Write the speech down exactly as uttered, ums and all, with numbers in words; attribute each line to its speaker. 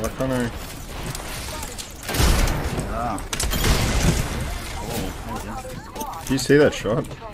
Speaker 1: Why can't I?
Speaker 2: Ah. Oh, thank you.
Speaker 1: Do you see that shot?